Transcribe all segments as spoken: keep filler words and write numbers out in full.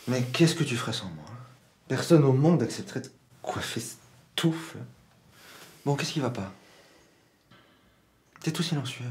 Mais qu'est-ce que tu ferais sans moi? Personne au monde n'accepterait de coiffer ce touffe. Bon, qu'est-ce qui va pas? T'es tout silencieux.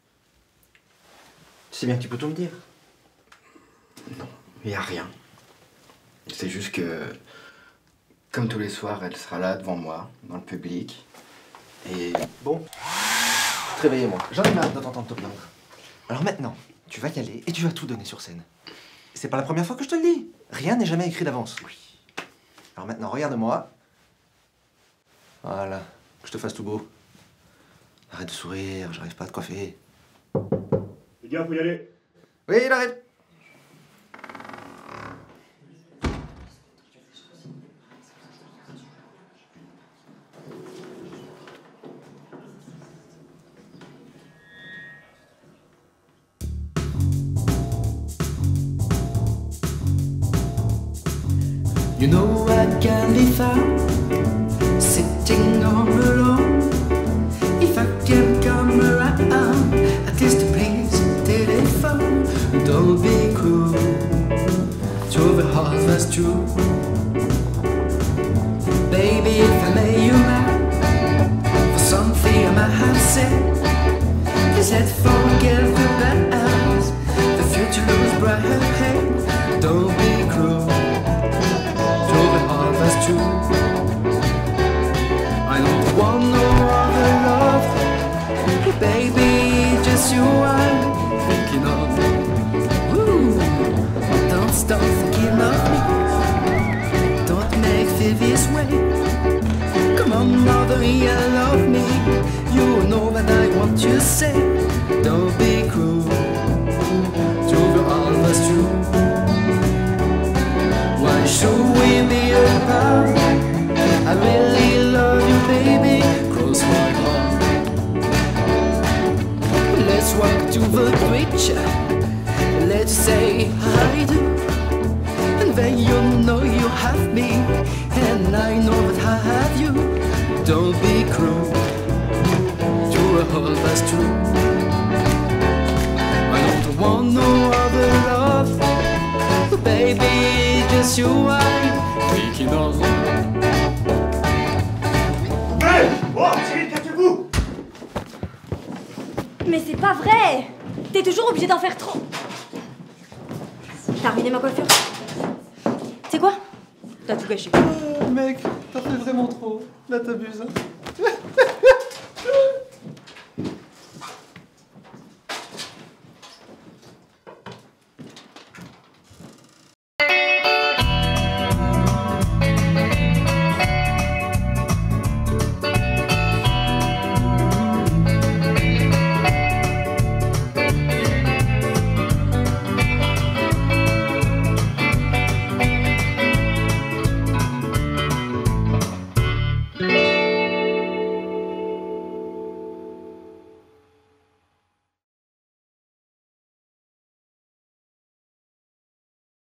C'est bien que tu peux tout me dire. Non, il n'y a rien. C'est juste que, comme tous les soirs, elle sera là devant moi, dans le public. Et bon, réveillez-moi. J'en ai marre de t'entendre te plaindre. Alors maintenant, tu vas y aller et tu vas tout donner sur scène. C'est pas la première fois que je te le dis. Rien n'est jamais écrit d'avance. Oui. Alors maintenant, regarde-moi. Voilà, que je te fasse tout beau. Arrête de sourire, j'arrive pas à te coiffer. Les gars, faut y aller. Oui, il arrive. You know I can be found sitting all alone. If I can come around, at least please telephone. Don't be cruel to the heart that's true. Baby, if I made you mad for something I might have said, please let's forget the past. The future looks bright ahead. Don't be cruel. That's true. I don't want no other love, baby, just you I'm thinking of. Ooh, don't stop thinking of me. Don't make feel this way. Come on, mother, you love me. You know that I want you to say. Don't be cruel to the all that's true. Why should we be apart? I really love you, baby. Cross my heart. Let's walk to the bridge. Let's say I do. And then you know you have me, and I know that I have you. Don't be cruel to a heart that's true. I don't want no other love, baby, just you I'm thinking of. Hey! Oh, Cyril, cassez-vous! Mais c'est pas vrai! T'es toujours obligé d'en faire trop! T'as ruiné ma coiffure? C'est quoi? T'as tout gâché. Euh, mec, t'as fait vraiment trop. Là, t'abuses.